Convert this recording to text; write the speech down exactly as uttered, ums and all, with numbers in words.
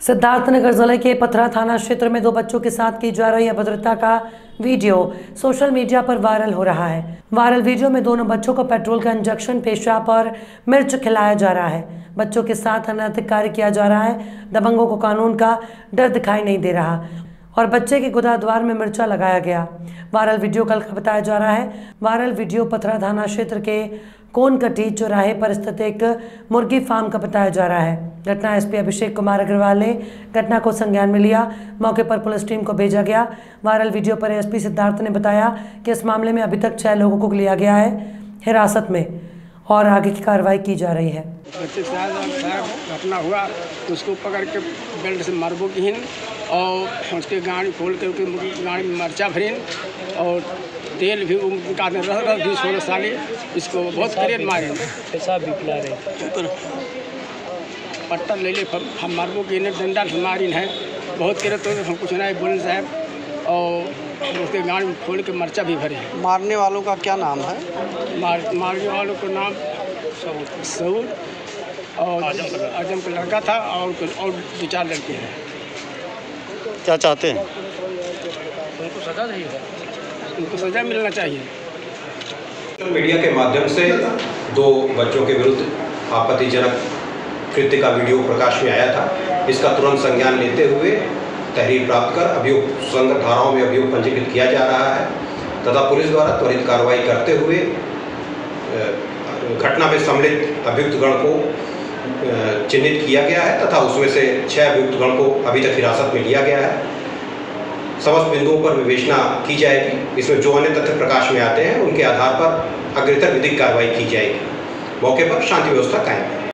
सिद्धार्थनगर जिले के पथरा थाना क्षेत्र में दो बच्चों के साथ की जा रही अभद्रता का वीडियो सोशल मीडिया पर वायरल हो रहा है। वायरल वीडियो में दोनों बच्चों को पेट्रोल का इंजेक्शन, पेशाब और मिर्च खिलाया जा रहा है। बच्चों के साथ अनैतिक कार्य किया जा रहा है। दबंगों को कानून का डर दिखाई नहीं दे रहा और बच्चे के गुदाद्वार में मिर्चा लगाया गया। वायरल वीडियो कल का बताया जा रहा है। वायरल वीडियो पथरा थाना क्षेत्र के कोनकटी चौराहे पर स्थित एक मुर्गी फार्म का बताया जा रहा है। घटना एसपी अभिषेक कुमार अग्रवाल ने घटना को संज्ञान में लिया। मौके पर पुलिस टीम को भेजा गया। वायरल वीडियो पर एसपी सिद्धार्थ ने बताया कि इस मामले में अभी तक छह लोगों को लिया गया है हिरासत में और आगे की कार्रवाई की जा रही है। बच्चे साथ घटना हुआ तो उसको पकड़ के बेल्ट से मारबो कीन और उसके गाड़ी खोल के उसके गाड़ी में मर्चा भरीन और तेल भी उनका रह रह भी सोलह साल इसको बहुत करें मारे पैसा भी पिला रहे पट्टा ले ले हम मारबो की डंडा से मारिन है बहुत करे तो हम कुछ नहीं बोले साहब और उसके गाड़ी में खोल के मर्चा भी भरे। मारने वालों का क्या नाम है? मार मारने वालों का नाम सऊद और आजम का लड़का था और और दो चार लड़के हैं। क्या चाहते हैं? उनको सजा चाहिए, उनको सजा मिलना चाहिए। सोशल मीडिया के माध्यम से दो बच्चों के विरुद्ध आपत्तिजनक कृत्य का वीडियो प्रकाश में आया था। इसका तुरंत संज्ञान लेते हुए तहरीर प्राप्त कर अभियोग संगत धाराओं में अभियोग पंजीकृत किया जा रहा है तथा पुलिस द्वारा त्वरित कार्रवाई करते हुए घटना में सम्मिलित अभियुक्तगण को चिन्हित किया गया है तथा उसमें से छह अभियुक्तगण को अभी तक हिरासत में लिया गया है। समस्त बिंदुओं पर विवेचना की जाएगी। इसमें जो अन्य तथ्य प्रकाश में आते हैं उनके आधार पर अग्रतर विधिक कार्रवाई की जाएगी। मौके पर शांति व्यवस्था कायम है।